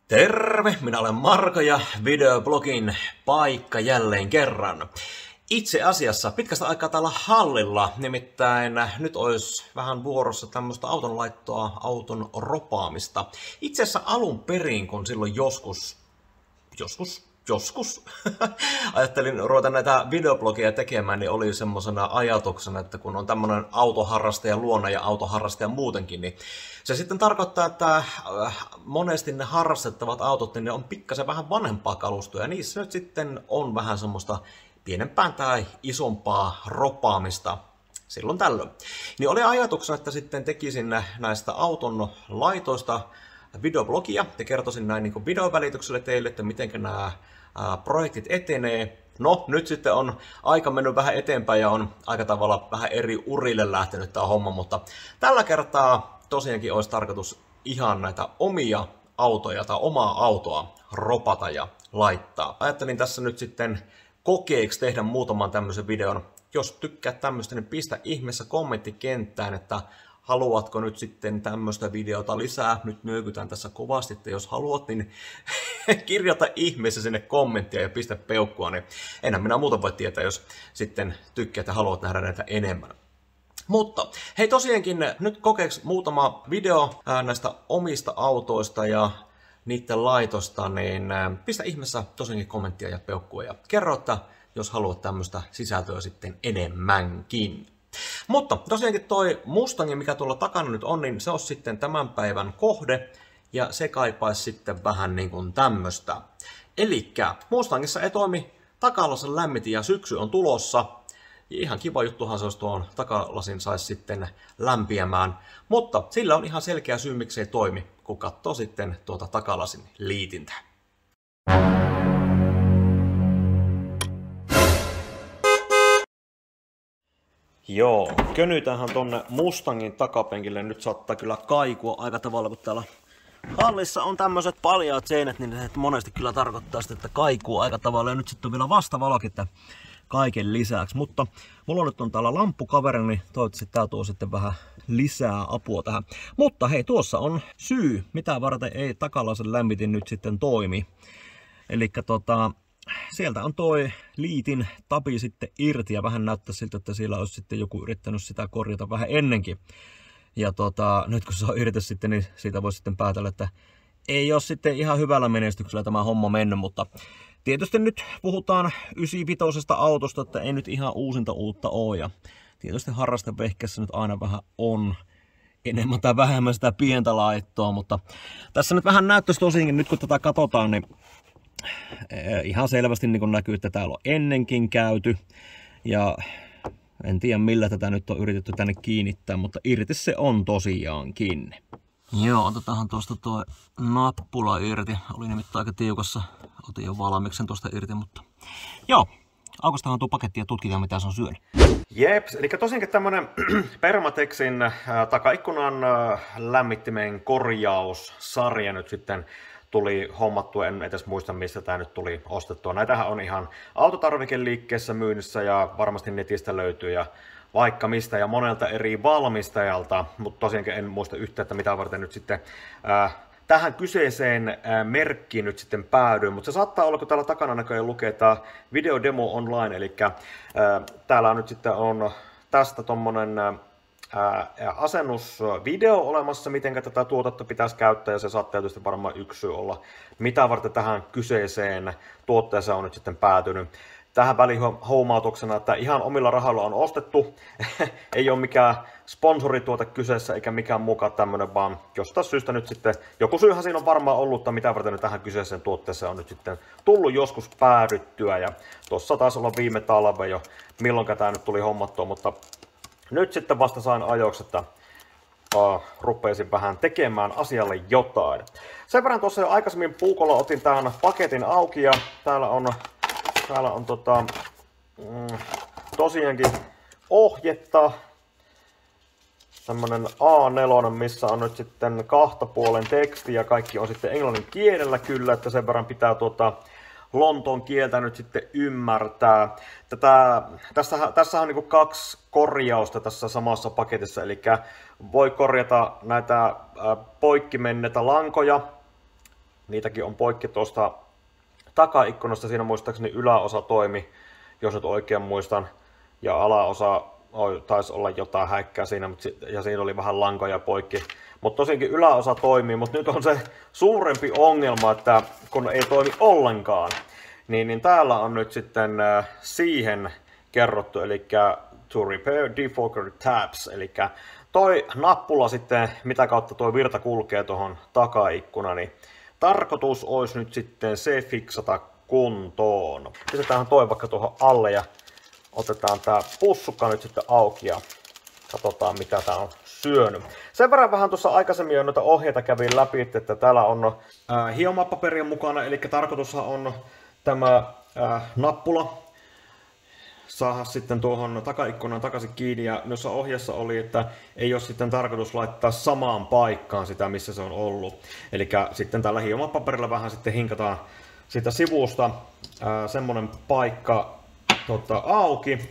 Terve, minä olen Marko ja videoblogin paikka jälleen kerran. Itse asiassa pitkästä aikaa täällä hallilla, nimittäin nyt olisi vähän vuorossa tämmöistä auton laittoa, auton ropaamista. Itse asiassa alun perin, kun silloin joskus ajattelin ruveta näitä videoblogia tekemään, niin oli semmosena ajatuksena, että kun on tämmönen autoharrastaja luonne ja autoharrastaja muutenkin, niin se sitten tarkoittaa, että monesti ne harrastettavat autot, niin ne on pikkasen vähän vanhempaa kalustoa, ja niissä nyt sitten on vähän semmoista pienempää tai isompaa ropaamista silloin tällöin. Niin oli ajatuksena, että sitten tekisin näistä auton laitoista videoblogia ja kertoisin näin niin videovälityksellä teille, että miten nämä projektit etenee. No, nyt sitten on aika mennyt vähän eteenpäin ja on aika tavalla vähän eri urille lähtenyt tämä homma, mutta tällä kertaa tosiaankin olisi tarkoitus ihan näitä omia autoja tai omaa autoa ropata ja laittaa. Ajattelin tässä nyt sitten kokeeksi tehdä muutaman tämmöisen videon. Jos tykkäät tämmöistä, niin pistä ihmeessä kommenttikenttään, että haluatko nyt sitten tämmöistä videota lisää? Nyt nyökytään tässä kovasti, että jos haluat, niin kirjoita ihmeessä sinne kommenttia ja pistä peukkua, niin enhän minä muuta voi tietää, jos sitten tykkäät ja haluat nähdä näitä enemmän. Mutta hei, tosiaankin nyt kokeeksi muutama video näistä omista autoista ja niiden laitosta, niin pistä ihmeessä tosiaankin kommenttia ja peukkua ja kerro, että jos haluat tämmöistä sisältöä sitten enemmänkin. Mutta tosiaankin toi Mustang, mikä tuolla takana nyt on, niin se on sitten tämän päivän kohde, ja se kaipaisi sitten vähän niin kuin tämmöstä. Elikkä Mustangissa ei toimi takalasin lämmitin ja syksy on tulossa. Ihan kiva juttuhan se olisi tuon takalasin saisi sitten lämpiämään, mutta sillä on ihan selkeä syy, miksi ei toimi, kun katsoo sitten tuota takalasin liitintää. Joo, könytäänhän tonne Mustangin takapenkille. Nyt saattaa kyllä kaikua aika tavalla, kun täällä hallissa on tämmöiset paljaat seinät, niin se monesti kyllä tarkoittaa sitä, että kaikuu aika tavalla. Ja nyt sitten on vielä vastavalokit kaiken lisäksi. Mutta mulla nyt on täällä lamppukaveri, niin toivottavasti tää tuo sitten vähän lisää apua tähän. Mutta hei, tuossa on syy, mitä varten ei takalaisen lämmitin nyt sitten toimi. Elikkä sieltä on toi liitin tapi sitten irti ja vähän näyttää siltä, että siellä olisi sitten joku yrittänyt sitä korjata vähän ennenkin. Ja nyt kun se on irti sitten, niin siitä voi sitten päätellä, että ei ole sitten ihan hyvällä menestyksellä tämä homma mennyt, mutta tietysti nyt puhutaan 95 autosta, että ei nyt ihan uusinta uutta ole. Ja tietysti harrastevehkeessä nyt aina vähän on enemmän tai vähemmän sitä pientä laittoa, mutta tässä nyt vähän näyttäisi tosiaankin, nyt kun tätä katsotaan, niin ihan selvästi niin näkyy, että täällä on ennenkin käyty. Ja en tiedä millä tätä nyt on yritetty tänne kiinnittää, mutta irti se on tosiaankin. Joo, otetaanhan tuosta tuo nappula irti. Oli nimittäin aika tiukassa. Otin jo valmiiksi sen tuosta irti, mutta joo. Aukastahan tuo paketti ja tutkitaan mitä se on syönyt. Jeps, eli tosiaankin tämmönen Permatexin takaikkunan lämmittimen korjaussarja nyt sitten tuli hommattua, en edes muista mistä tämä nyt tuli ostettua. Näitähän on ihan autotarvikeliikkeessä myynnissä ja varmasti netistä löytyy ja vaikka mistä ja monelta eri valmistajalta, mutta tosiaankin en muista yhtään, että mitä varten nyt sitten tähän kyseiseen merkkiin nyt sitten päädyin, mutta se saattaa olla, kun täällä takana näköjään lukee tämä Video Demo Online, eli täällä nyt sitten on tästä tommonen asennusvideo olemassa, miten tätä tuotetta pitäisi käyttää, ja se saattaa tietysti varmaan yksi syy olla, mitä varten tähän kyseiseen tuotteeseen on nyt sitten päätynyt. Tähän välihuomautuksena, että ihan omilla rahoilla on ostettu, ei ole mikään sponsorituote kyseessä eikä mikään mukaan tämmöinen, vaan jostain syystä nyt sitten, joku syyhän siinä on varmaan ollut, että mitä varten nyt tähän kyseiseen tuotteeseen on nyt sitten tullut joskus päädyttyä, ja tuossa taisi olla viime talve jo, milloin tämä nyt tuli hommattua, mutta nyt sitten vasta sain ajoiksi, että rupeisin vähän tekemään asialle jotain. Sen verran tuossa jo aikaisemmin puukolla otin tämän paketin auki ja täällä on tosiaankin ohjetta. Tämmönen A4, missä on nyt sitten 2 puolen teksti ja kaikki on sitten englannin kielellä kyllä, että sen verran pitää Lontoon kieltä nyt sitten ymmärtää. Tässä on niin kuin 2 korjausta tässä samassa paketissa, eli voi korjata näitä poikki menneitä lankoja Niitäkin on poikki tuosta takaikkunasta. Siinä muistaakseni yläosa toimi, jos nyt oikein muistan. Ja alaosa taisi olla jotain häikkää siinä, ja siinä oli vähän lankoja poikki. Mutta tosiaankin yläosa toimii, mutta nyt on se suurempi ongelma, että kun ei toimi ollenkaan, niin täällä on nyt sitten siihen kerrottu, eli to repair defogger tabs, eli toi nappula sitten, mitä kautta tuo virta kulkee tuohon takaikkunaan, niin tarkoitus olisi nyt sitten se fiksata kuntoon. Pistetään toi vaikka tuohon alle ja otetaan tää pussukka nyt sitten auki ja katsotaan mitä tää on syönyt. Sen verran vähän tuossa aikaisemmin jo noita ohjeita kävin läpi, että täällä on hiomapaperia mukana, eli tarkoitushan on tämä nappula saada sitten tuohon takaikkunaan takaisin kiinni, ja noissa ohjeessa oli, että ei ole sitten tarkoitus laittaa samaan paikkaan sitä, missä se on ollut. Eli sitten tällä hiomapaperilla vähän sitten hinkataan sitä sivusta semmonen paikka auki,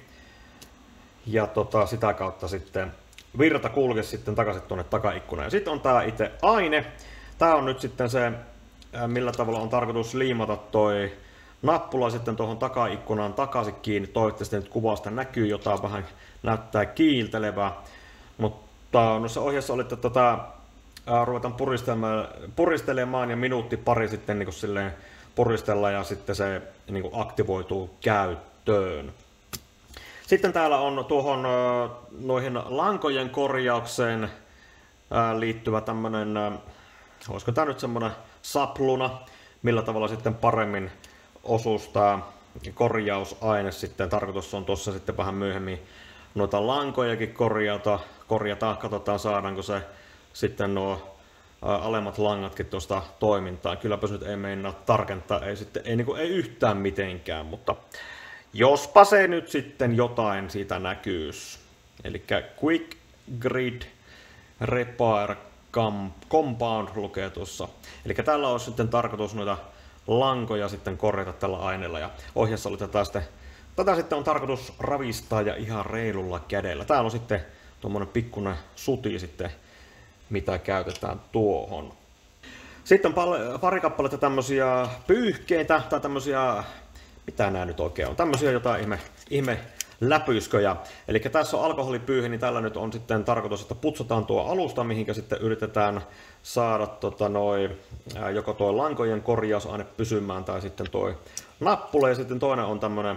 ja sitä kautta sitten virta kulkee sitten takaisin tuonne takaikkunaan. Ja sitten on tää itse aine. Tää on nyt sitten se, millä tavalla on tarkoitus liimata toi nappula sitten tuohon takaikkunaan takaisin kiinni. Toivottavasti nyt kuvasta näkyy jotain, vähän näyttää kiiltelevää. Mutta noissa ohjeessa oli, että tätä ruvetaan puristelemaan ja minuutti pari sitten niin kuin silleen puristella ja sitten se niin kuin aktivoituu käyttöön. Sitten täällä on tuohon noihin lankojen korjaukseen liittyvä tämmönen, olisiko tää nyt semmonen sapluna, millä tavalla sitten paremmin osuus tää korjausaine sitten. Tarkoitus on tuossa sitten vähän myöhemmin noita lankojakin korjata, katsotaan saadaanko se sitten nuo alemmat langatkin tuosta toimintaan. Kylläpä nyt ei meinaa tarkentaa, ei yhtään mitenkään, mutta jospa se nyt sitten jotain siitä näkyys. Eli Quick Grid Repair Compound lukee tuossa. Eli täällä on sitten tarkoitus noita lankoja sitten korjata tällä aineella. Ja ohjeessa oli tätä sitten on tarkoitus ravistaa ja ihan reilulla kädellä. Täällä on sitten tuommoinen pikkuinen suti sitten, mitä käytetään tuohon. Sitten pari kappaletta tämmösiä pyyhkeitä tai tämmösiä, mitä nää nyt oikein on, tämmösiä jotain ihme läpysköjä. Eli tässä on alkoholipyyhe, niin tällä nyt on sitten tarkoitus, että putsataan tuo alusta, mihinkä sitten yritetään saada joko tuo lankojen korjausaine pysymään tai sitten tuo nappula. Ja sitten toinen on tämmönen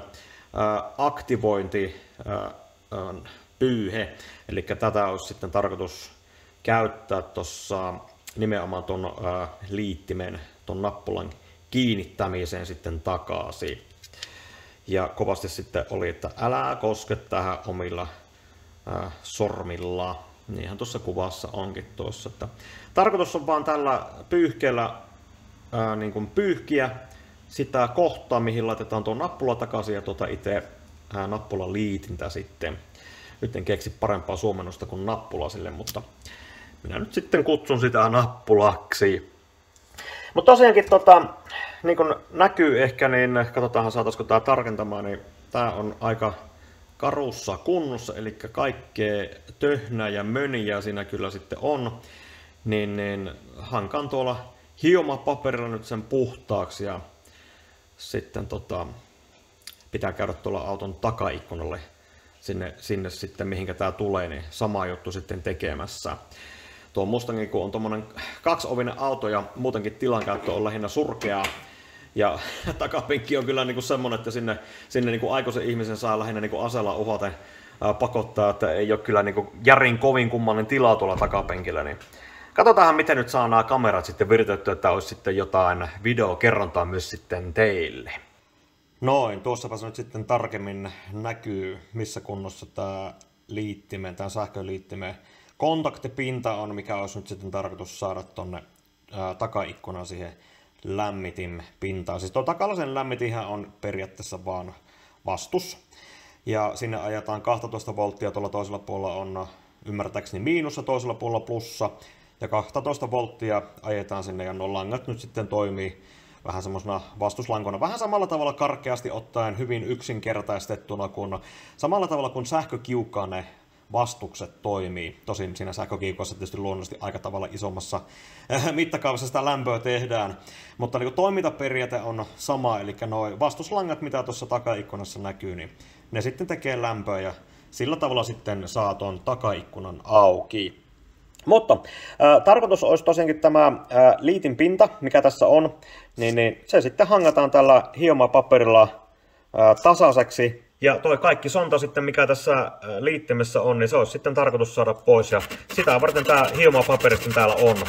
aktivointipyyhe. Eli tätä olisi sitten tarkoitus käyttää tuossa nimenomaan tuon liittimen, tuon nappulan kiinnittämiseen sitten takaisin. Ja kovasti sitten oli, että älä koske tähän omilla sormilla. Niinhän tuossa kuvassa onkin tuossa. Että tarkoitus on vaan tällä pyyhkeellä niin kuin pyyhkiä sitä kohtaa, mihin laitetaan tuo nappula takaisin ja itse nappulan liitintä sitten. Nyt en keksi parempaa suomennosta kuin nappula sille, mutta minä nyt sitten kutsun sitä nappulaksi. Mutta tosiaankin, niin kuin näkyy ehkä, niin katsotaan saataisiko tämä tarkentamaan, niin tämä on aika karussa kunnossa, eli kaikkea töhnää ja möniä siinä kyllä sitten on. Niin hankan tuolla hiomapaperilla nyt sen puhtaaksi ja sitten pitää käydä tuolla auton takaikkunalle sinne sitten mihinkä tää tulee, niin sama juttu sitten tekemässä. Tuo Mustangin, kun on tommonen kaksiovinen auto ja muutenkin tilankäyttö on lähinnä surkeaa. Ja takapenkki on kyllä niinku semmonen, että sinne niinku aikuisen ihmisen saa lähinnä niinku aseella uhaten pakottaa, että ei ole kyllä niinku järin kovin kummallinen tila tuolla takapenkillä. Niin katsotaan miten nyt saa nämä kamerat sitten viritettyä, että olisi sitten jotain videokerrontaa myös sitten teille. Noin, tuossapa se nyt sitten tarkemmin näkyy, missä kunnossa tämä sähköliittimen kontaktipinta on, mikä olisi nyt sitten tarkoitus saada tonne takaikkunaan siihen lämmitinpintaan. Siis tuo takalaisen lämmitinhän on periaatteessa vaan vastus. Ja sinne ajetaan 12 volttia, tuolla toisella puolella on ymmärtääkseni miinussa, toisella puolella plussa. Ja 12 volttia ajetaan sinne ja nuo langat nyt sitten toimii vähän semmoisena vastuslankona. Vähän samalla tavalla karkeasti ottaen hyvin yksinkertaistettuna, kun samalla tavalla kuin sähkökiukaane vastukset toimii. Tosin siinä sähkökiikoissa tietysti luonnollisesti aika tavalla isommassa mittakaavassa sitä lämpöä tehdään. Mutta niin toimintaperiaate on sama, eli nuo vastuslangat, mitä tuossa takaikkunassa näkyy, niin ne sitten tekee lämpöä ja sillä tavalla sitten saa tuon takaikkunan auki. Mutta tarkoitus olisi tosiaankin tämä liitin pinta, mikä tässä on, niin se sitten hangataan tällä hiomapaperilla tasaiseksi. Ja toi kaikki sonta sitten, mikä tässä liittimessä on, niin se olisi sitten tarkoitus saada pois. Ja sitä varten tämä hiomapaperi sitten täällä on.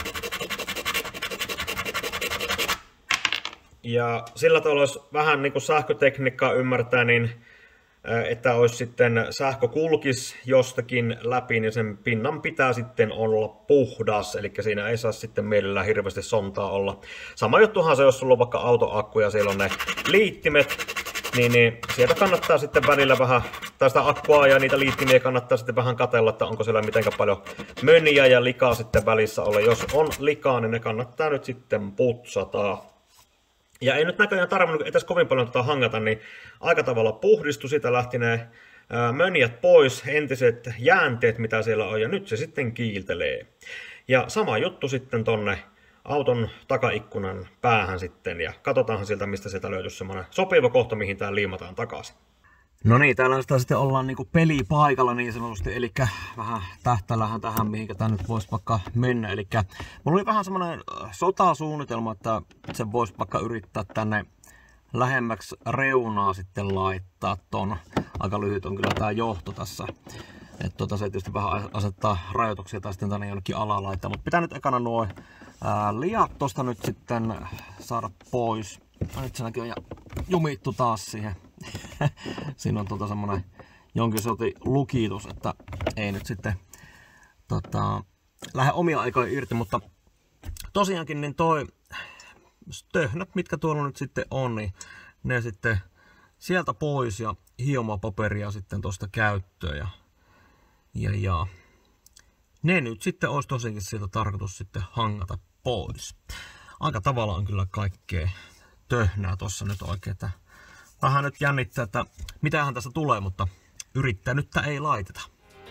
Ja sillä tavalla olisi vähän niin kuin sähkötekniikkaa ymmärtää, niin että olisi sitten sähkö kulkisi jostakin läpi, niin sen pinnan pitää sitten olla puhdas, eli siinä ei saa sitten mielellään hirveästi sontaa olla. Sama juttuhan se, jos sulla on vaikka autoakku ja siellä on ne liittimet, niin sieltä kannattaa sitten välillä vähän, tai sitä akkua ja niitä liittimiä kannattaa sitten vähän katsella, että onko siellä mitenkään paljon mönniä ja likaa sitten välissä olla. Jos on likaa, niin ne kannattaa nyt sitten putsata. Ja ei nyt näköjään tarvinnut edes kovin paljon hangata, niin aika tavalla puhdistui, siitä lähti ne mönjät pois, entiset jäänteet mitä siellä on, ja nyt se sitten kiiltelee. Ja sama juttu sitten tonne auton takaikkunan päähän sitten, ja katsotaanhan sieltä, mistä sieltä löytyy semmoinen sopiva kohta, mihin tää liimataan takaisin. No niin, täällä sitä sitten ollaan niinku pelipaikalla niin sanotusti, eli vähän tähtäillähän tähän, mihinkä tää nyt voisi vaikka mennä. Eli mulla oli vähän semmonen sotasuunnitelma, että se voisi vaikka yrittää tänne lähemmäksi reunaa sitten laittaa ton. Aika lyhyt on kyllä tää johto tässä. Että se tietysti vähän asettaa rajoituksia tai sitten tänne jonnekin alaa laittaa. Mutta pitää nyt ekana nuo liat tosta nyt sitten saada pois. Nyt se näkyy ja jumittu taas siihen. Siinä on semmonen jonkin sortin lukitus, että ei nyt sitten lähde omia aikoja irti, mutta tosiaankin niin toi töhnät, mitkä tuolla nyt sitten on, niin ne sitten sieltä pois ja hiomapaperia sitten tosta käyttöön ja ne nyt sitten olisi tosiaankin sieltä tarkoitus sitten hangata pois. Aika tavallaan kyllä kaikkea töhnää tossa nyt oikein, että vähän nyt jännittää, että mitähän tästä tulee, mutta yrittänyttä ei laiteta.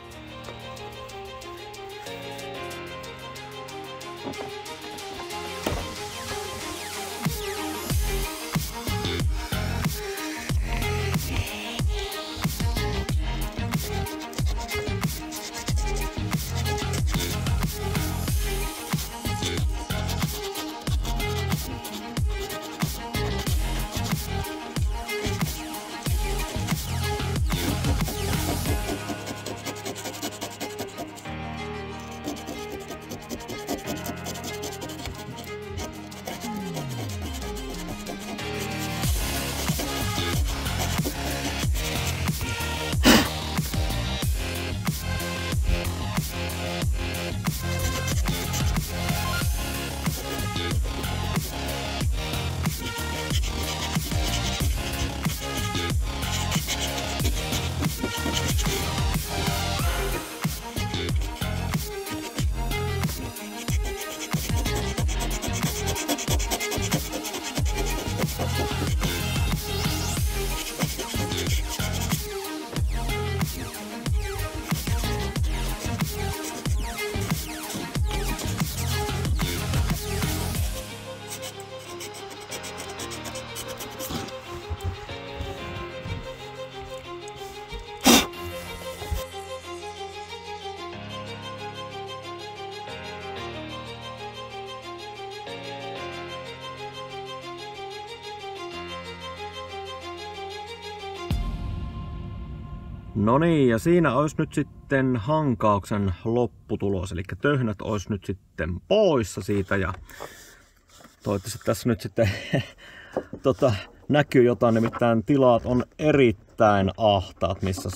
No niin, ja siinä olisi nyt sitten hankauksen lopputulos, eli töhnät olisi nyt sitten poissa siitä, ja toivottavasti tässä nyt sitten näkyy jotain, nimittäin tilat on erittäin ahtaat, missä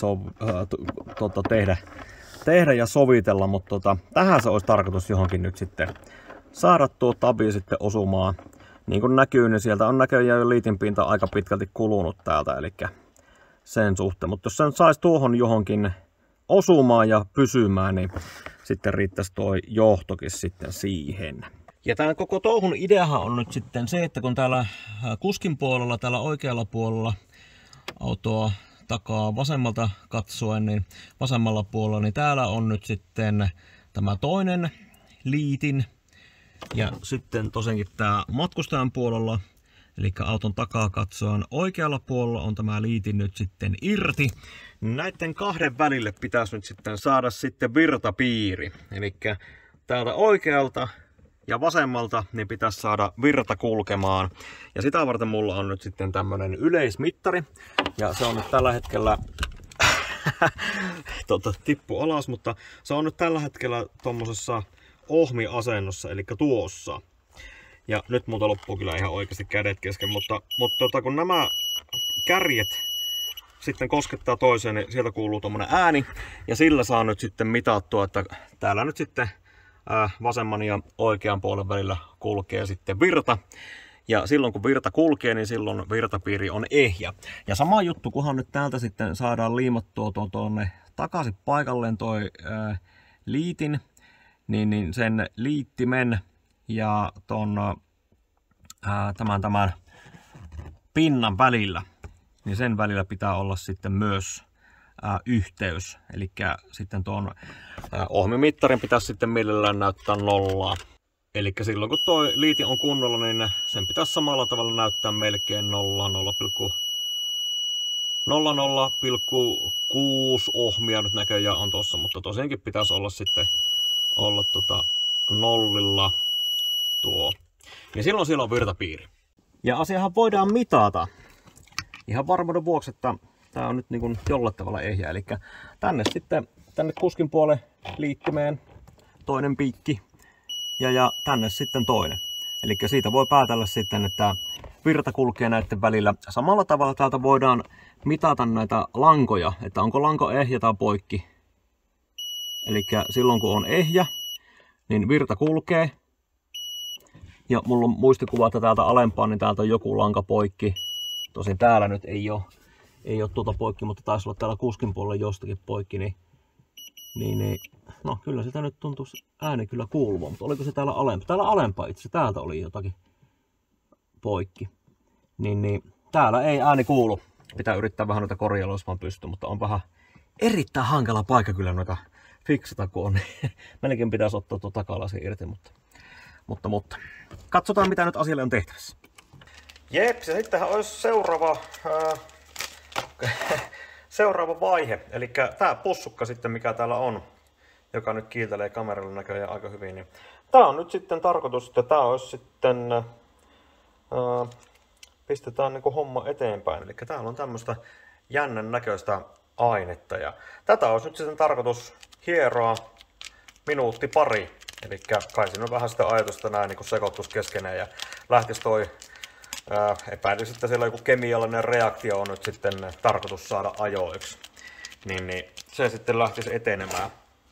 tehdä ja sovitella, mutta tähän se olisi tarkoitus johonkin nyt sitten saada tuo tabi sitten osumaan. Niin kuin näkyy, niin sieltä on näköjään jo liitinpinta aika pitkälti kulunut täältä, eli sen suhteen. Mutta jos sen saisi tuohon johonkin osumaan ja pysymään, niin sitten riittäisi tuo johtokin sitten siihen. Ja tämän koko touhun ideahan on nyt sitten se, että kun täällä kuskin puolella, täällä oikealla puolella autoa takaa vasemmalta katsoen, niin vasemmalla puolella, niin täällä on nyt sitten tämä toinen liitin. Ja sitten tosiaankin tää matkustajan puolella, eli auton takaa katsoen oikealla puolella on tämä liitin nyt sitten irti. Näiden kahden välille pitäisi nyt sitten saada sitten virtapiiri. Eli täältä oikealta ja vasemmalta niin pitäisi saada virta kulkemaan. Ja sitä varten mulla on nyt sitten tämmönen yleismittari. Ja se on nyt tällä hetkellä tippu alas, mutta se on nyt tällä hetkellä tommosessa ohmi-asennossa, eli tuossa. Ja nyt multa loppuu kyllä ihan oikeasti kädet kesken, mutta kun nämä kärjet sitten koskettaa toiseen, niin sieltä kuuluu tommonen ääni. Ja sillä saa nyt sitten mitattua, että täällä nyt sitten vasemman ja oikean puolen välillä kulkee sitten virta. Ja silloin kun virta kulkee, niin silloin virtapiiri on ehjä. Ja sama juttu, kunhan nyt täältä sitten saadaan liimattua tuonne takaisin paikalleen toi liitin, niin sen liittimen ja tämän pinnan välillä, niin sen välillä pitää olla sitten myös yhteys. Eli sitten tuon ohmimittarin pitäisi sitten millään näyttää nollaa. Eli silloin kun tuo liiti on kunnolla, niin sen pitäisi samalla tavalla näyttää melkein 0,6 ohmia nyt näköjään on tossa, mutta tosiaankin pitäisi olla sitten nollilla tuo. Ja silloin siellä on virtapiiri. Ja asiahan voidaan mitata ihan varmuuden vuoksi, että tää on nyt niin kuin jollain tavalla ehjä. Eli tänne kuskin puolen liittymeen toinen piikki ja tänne sitten toinen. Eli siitä voi päätellä sitten, että virta kulkee näiden välillä. Samalla tavalla täältä voidaan mitata näitä lankoja, että onko lanko ehjä tai poikki. Eli silloin kun on ehjä, niin virta kulkee. Ja mulla on muistikuva, että täältä alempaan, niin täältä on joku lanka poikki. Tosin täällä nyt ei ole tuota poikki, mutta taisi olla täällä kuskin puolella jostakin poikki. Niin, no kyllä sitä nyt tuntuu ääni kyllä kuuluva, mutta oliko se täällä alempaa? Täällä alempaa itse, täältä oli jotakin poikki. Niin täällä ei ääni kuulu. Pitää yrittää vähän noita korjailla, jos vaan pystyy, mutta on vähän erittäin hankala paikka kyllä noita fiksata, kun on. Melkein pitäisi ottaa tuo takalasi irti, mutta katsotaan mitä nyt asialle on tehtävissä. Jeps, ja sittenhän olisi seuraava vaihe, eli tää pussukka sitten mikä täällä on, joka nyt kiiltelee kameralla näköjään aika hyvin, niin tää on nyt sitten tarkoitus, että tää olisi sitten pistetään niinku homma eteenpäin, eli täällä on tämmöistä jännän näköistä ainetta ja tätä olisi nyt sitten tarkoitus hieroa minuutti pari, eli kai siinä on vähän sitä ajatusta näin niin sekoittus keskenään ja lähtisi toi epäilisi, että siellä joku kemiallinen reaktio on nyt sitten tarkoitus saada ajoiksi, niin se sitten lähtisi etenemään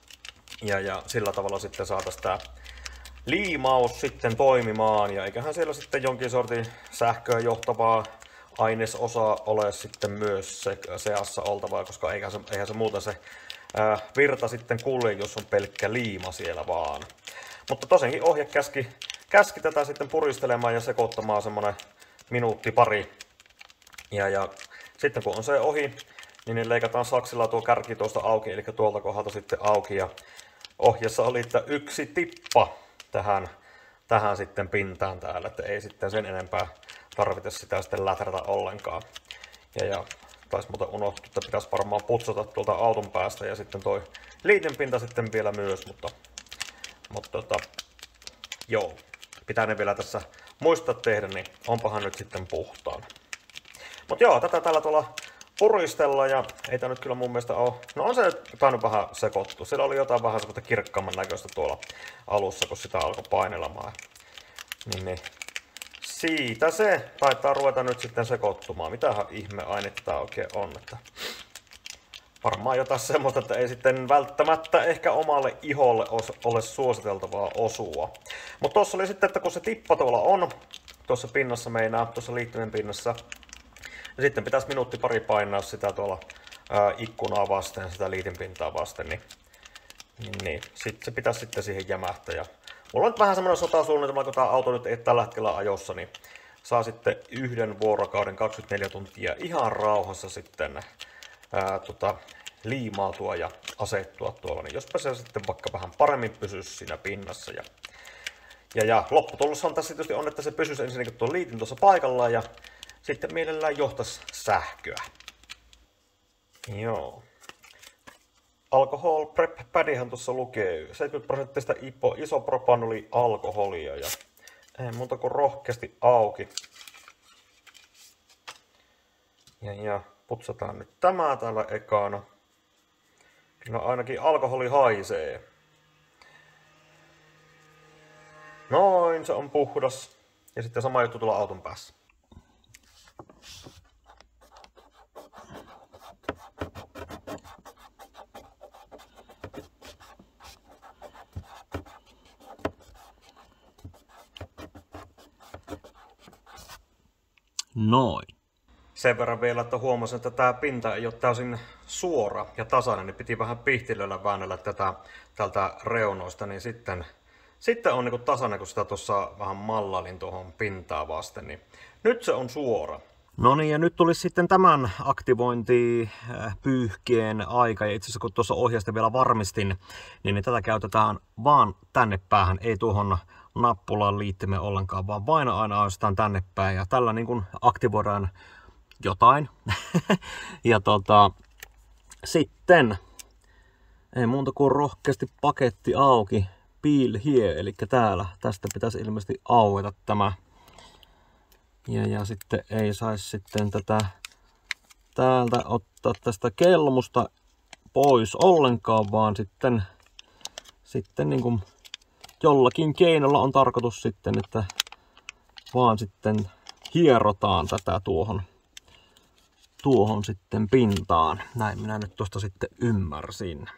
ja sillä tavalla sitten saataisiin tämä liimaus sitten toimimaan ja eiköhän siellä sitten jonkin sortin sähköä johtavaa ainesosa ole sitten myös seassa oltavaa, koska eihän se muuta se virta sitten kulje, jos on pelkkä liima siellä vaan. Mutta tosiaankin ohje käski tätä sitten puristelemaan ja sekoittamaan semmonen minuutti pari. Ja sitten kun on se ohi, niin leikataan saksilla tuo kärki tuosta auki, eli tuolta kohdalta sitten auki. Ja ohjessa oli, että 1 tippa tähän sitten pintaan täällä, että ei sitten sen enempää tarvita sitä sitten läträtä ollenkaan. Ja taisi muuten unohtua, että pitäisi varmaan putsata tuolta auton päästä ja sitten toi liitinpinta sitten vielä myös, mutta joo, pitää ne vielä tässä muistaa tehdä, niin onpahan nyt sitten puhtaana. Mutta joo, tätä täällä tuolla puristella ja ei tää nyt kyllä mun mielestä ole, no on se tainnut vähän sekoittua. Siellä oli jotain vähän semmoista kirkkaamman näköistä tuolla alussa, kun sitä alkoi painelemaan. Niin. Siitä se taitaa ruveta nyt sitten sekoittumaan. Mitähän ihme ainetta tää oikein on, että varmaan jotain semmoista, että ei sitten välttämättä ehkä omalle iholle ole suositeltavaa osua. Mutta tuossa oli sitten, että kun se tippa tuolla on, tuossa pinnassa meinaa, tuossa liittymen pinnassa, ja sitten pitäisi minuutti pari painaa sitä tuolla ikkunaa vasten, sitä liitinpintaa vasten, niin sitten se pitäisi sitten siihen jämähtää. Ja mulla on nyt vähän semmoinen sotasuunnitelma, kun tämä auto nyt ei tällä hetkellä ajossa, niin saa sitten 1 vuorokauden 24 tuntia ihan rauhassa sitten liimautua ja asettua tuolla, niin jospa se sitten vaikka vähän paremmin pysyisi siinä pinnassa. Ja lopputulos on tässä tietysti on, että se pysyisi ensinnäkin tuon liitin tuossa paikallaan ja sitten mielellään johtaisi sähköä. Joo. Alcohol Prep Padihan tuossa lukee 70% isopropanoli-alkoholia ja ei muuta kuin rohkeasti auki. Ja putsataan nyt tämä täällä ekana. Kyllä ainakin alkoholi haisee. Noin, se on puhdas. Ja sitten sama juttu tuolla auton päässä. Noin. Sen verran vielä, että huomasin, että tämä pinta ei ole täysin suora ja tasainen, niin piti vähän pihtilöillä väännellä tätä tältä reunoista, niin sitten on niin tasainen, kun sitä tuossa vähän mallailin tuohon pintaa vasten, niin nyt se on suora. No niin, ja nyt tulisi sitten tämän aktivointipyyhkeen aika, ja itse asiassa kun tuossa ohjeesta vielä varmistin, niin tätä käytetään vaan tänne päähän, ei tuohon nappulan liittimeen ollenkaan, vaan vain aina ainoastaan tänne päin, ja tällä niin kuin aktivoidaan jotain. Ja sitten ei muuta kuin rohkeasti paketti auki, peel here, eli täällä, tästä pitäisi ilmeisesti aueta tämä. Ja sitten ei saisi sitten täältä ottaa tästä kelmusta pois ollenkaan, vaan sitten niin kuin jollakin keinolla on tarkoitus sitten, että vaan sitten hierotaan tätä tuohon sitten pintaan. Näin minä nyt tuosta sitten ymmärsin.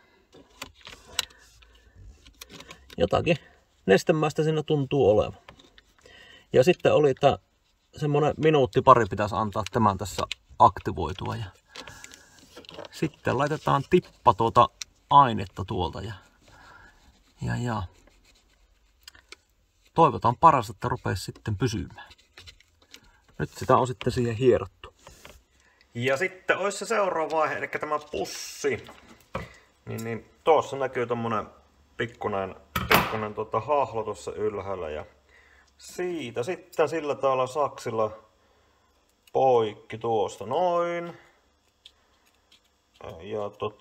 Jotakin nestemäistä siinä tuntuu olevan. Ja sitten oli tämä semmonen minuutti pari pitäisi antaa tämän tässä aktivoitua. Ja sitten laitetaan tippa ainetta tuolta ja toivotaan parasta, että rupeisi sitten pysymään. Nyt sitä on sitten siihen hierottu. Ja sitten olisi se seuraava vaihe, eli tämä pussi. Niin tuossa näkyy tommonen pikkunen hahlo tuossa ylhäällä ja siitä sitten sillä tavalla saksilla poikki tuosta noin. Ja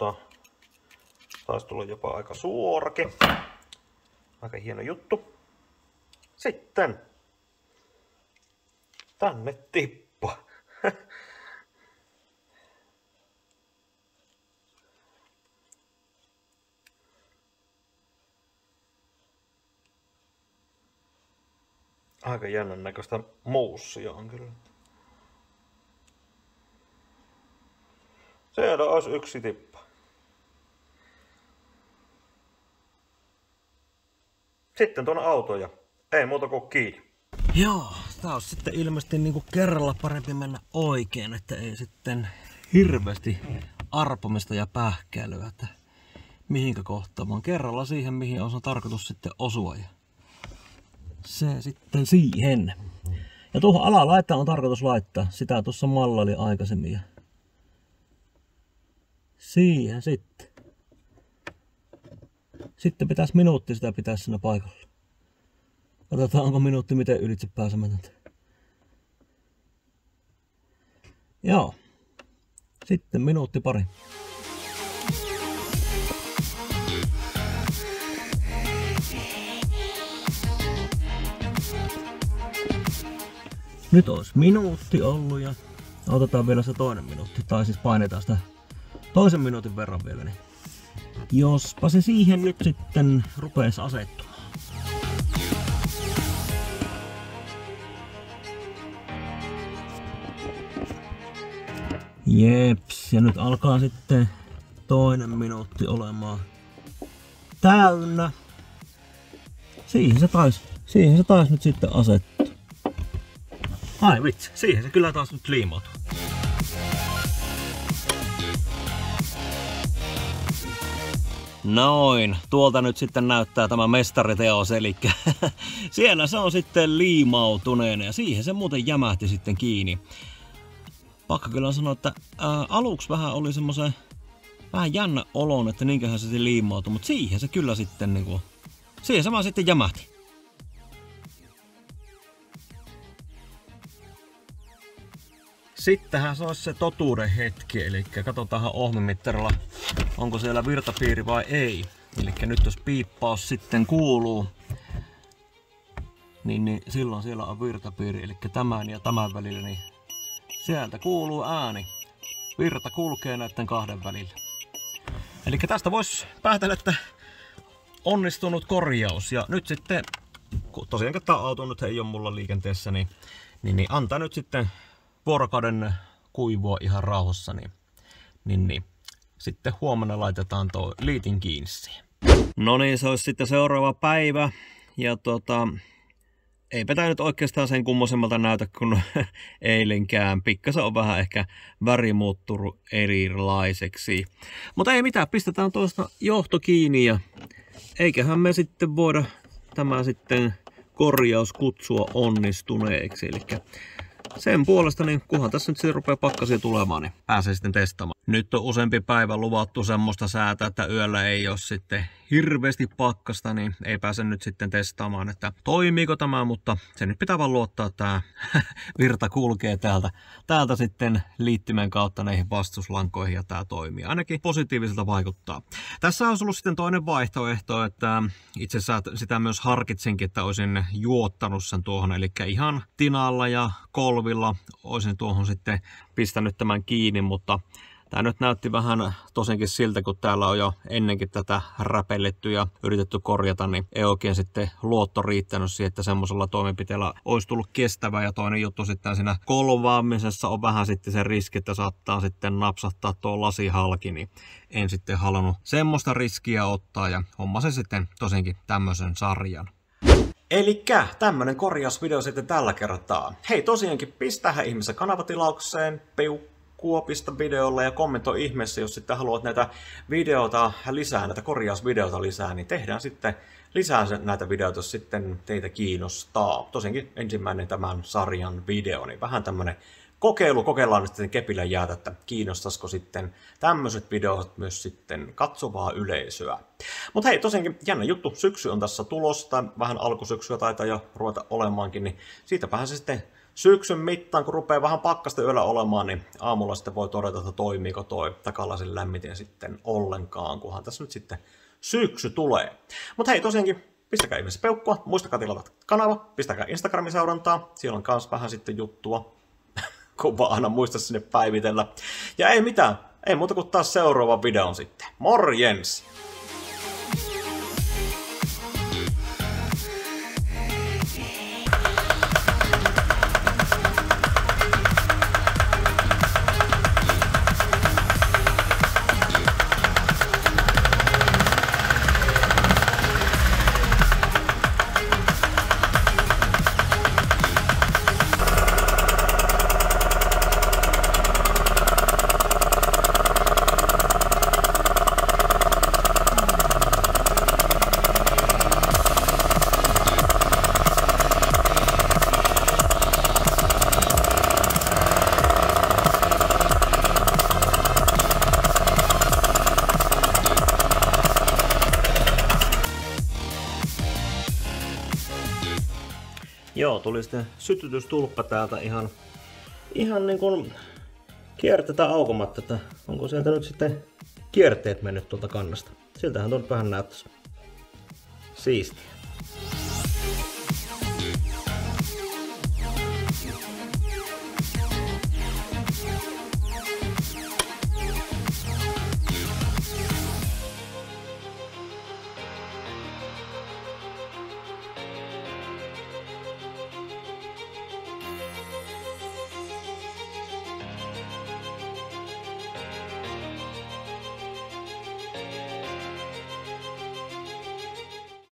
taisi tulla jopa aika suorakin. Aika hieno juttu. Sitten tänne tippa. Aika jännän näköistä moussia on kyllä. Siellä olisi yksi tippa. Sitten tuonne autoon ja ei muuta kuin kiinni. Joo, tää on sitten ilmeisesti niinku kerralla parempi mennä oikein, että ei sitten hirveästi arpomista ja pähkäilyä, että mihinkä kohtaan, vaan kerralla siihen, mihin on tarkoitus sitten osua. Ja se sitten siihen. Ja tuohon alalaittaan on tarkoitus laittaa. Sitä tuossa mallaili aikaisemmin. Ja siihen sitten. Sitten pitäisi minuutti sitä pitää siinä paikalla. Katsotaan onko minuutti miten ylitse pääsemätöntä. Joo. Sitten minuutti pari. Nyt olisi minuutti ollut ja otetaan vielä se toinen minuutti. Tai siis painetaan sitä toisen minuutin verran vielä. Niin jospa se siihen nyt sitten rupeisi asettumaan. Jeps, ja nyt alkaa sitten toinen minuutti olemaan täynnä. Siihen se taisi nyt sitten asettua. Ai vitsi, siihen se kyllä taas nyt liimautuu. Noin, tuolta nyt sitten näyttää tämä mestariteos, eli siellä se on sitten liimautuneena ja siihen se muuten jämähti sitten kiinni. pakko kyllä sanoa, että aluksi vähän oli semmoisen vähän jännä olon, että niinköhän se liimautui, mutta siihen se kyllä sitten niinku, siihen se vaan sitten jämähti. Sittenhän se olisi se totuuden hetki, eli katsotaanhan ohmimittarilla, onko siellä virtapiiri vai ei. Eli nyt jos piippaus sitten kuuluu, niin silloin siellä on virtapiiri, eli tämän ja tämän välillä, niin sieltä kuuluu ääni. Virta kulkee näiden kahden välillä. Eli tästä voisi päätellä, että onnistunut korjaus. Ja nyt sitten, kun tosiaan tämä auto nyt ei ole mulla liikenteessä, niin antaa nyt sitten vuorokauden kuivua ihan rauhassa, niin sitten huomenna laitetaan tuo liitin kiinni siihen. No niin, se olisi sitten seuraava päivä. Ja eipä tää nyt oikeastaan sen kummosemmalta näytä kuin eilenkään. Pikkasen on vähän ehkä väri muuttunut erilaiseksi. Mutta ei mitään, pistetään tuosta johto kiinni ja eiköhän me sitten voida tämä sitten korjaus kutsua onnistuneeksi. Eli sen puolesta, niin kunhan tässä nyt sitten rupeaa pakkasia tulemaan, niin pääsee sitten testaamaan. Nyt on useampi päivä luvattu semmoista säätä, että yöllä ei ole sitten hirveästi pakkasta, niin ei pääse nyt sitten testaamaan, että toimiiko tämä, mutta se nyt pitää vaan luottaa, että tämä virta kulkee täältä sitten liittimen kautta näihin vastuslankoihin ja tämä toimii. Ainakin positiiviselta vaikuttaa. Tässä on ollut sitten toinen vaihtoehto, että itse asiassa sitä myös harkitsinkin, että olisin juottanut sen tuohon, eli ihan tinalla ja kolvilla olisin tuohon sitten pistänyt tämän kiinni, mutta tämä nyt näytti vähän tosinkin siltä, kun täällä on jo ennenkin tätä räpelletty ja yritetty korjata, niin ei oikein sitten luotto riittänyt siihen, että semmoisella toimenpiteellä olisi tullut kestävä. Ja toinen juttu sitten siinä kolvaamisessa on vähän sitten se riski, että saattaa sitten napsahtaa tuo lasi halki, niin en sitten halunnut semmoista riskiä ottaa ja hommasin sitten tosinkin tämmöisen sarjan. Elikkä tämmönen korjausvideo sitten tällä kertaa. Hei, tosiaankin pistähän ihmisen kanavatilaukseen, pista videolla ja kommentoi ihmeessä, jos sitten haluat näitä videoita lisää, näitä korjausvideoita lisää, niin tehdään sitten lisää näitä videoita, jos sitten teitä kiinnostaa. Tosiaankin ensimmäinen tämän sarjan video, niin vähän tämmönen kokeilu, kokeillaan nyt sitten kepillä jäätä, että kiinnostaisiko sitten tämmöiset videot myös sitten katsovaa yleisöä. Mutta hei, tosiaankin jännä juttu, syksy on tässä tulossa, vähän alkusyksyä taitaa jo ruveta olemaankin, niin siitäpähän se sitten syksyn mittaan, kun rupeaa vähän pakkasta yöllä olemaan, niin aamulla sitten voi todeta, että toimiiko toi takalaisen lämmitin sitten ollenkaan, kunhan tässä nyt sitten syksy tulee. Mutta hei, tosiaankin pistäkää ihmeessä peukkua, muistakaa tilata kanava, pistäkää Instagramin seurantaa, siellä on kans vähän sitten juttua, kun vaan aina muista sinne päivitellä. Ja ei mitään, ei muuta kuin taas seuraava videon sitten. Morjens! Joo, tuli sitten sytytystulppa täältä ihan niin kuin kiertetään aukomatta, että onko sieltä nyt sitten kierteet mennyt tuolta kannasta. Siltähän tuon vähän näyttäisi. Siistiä.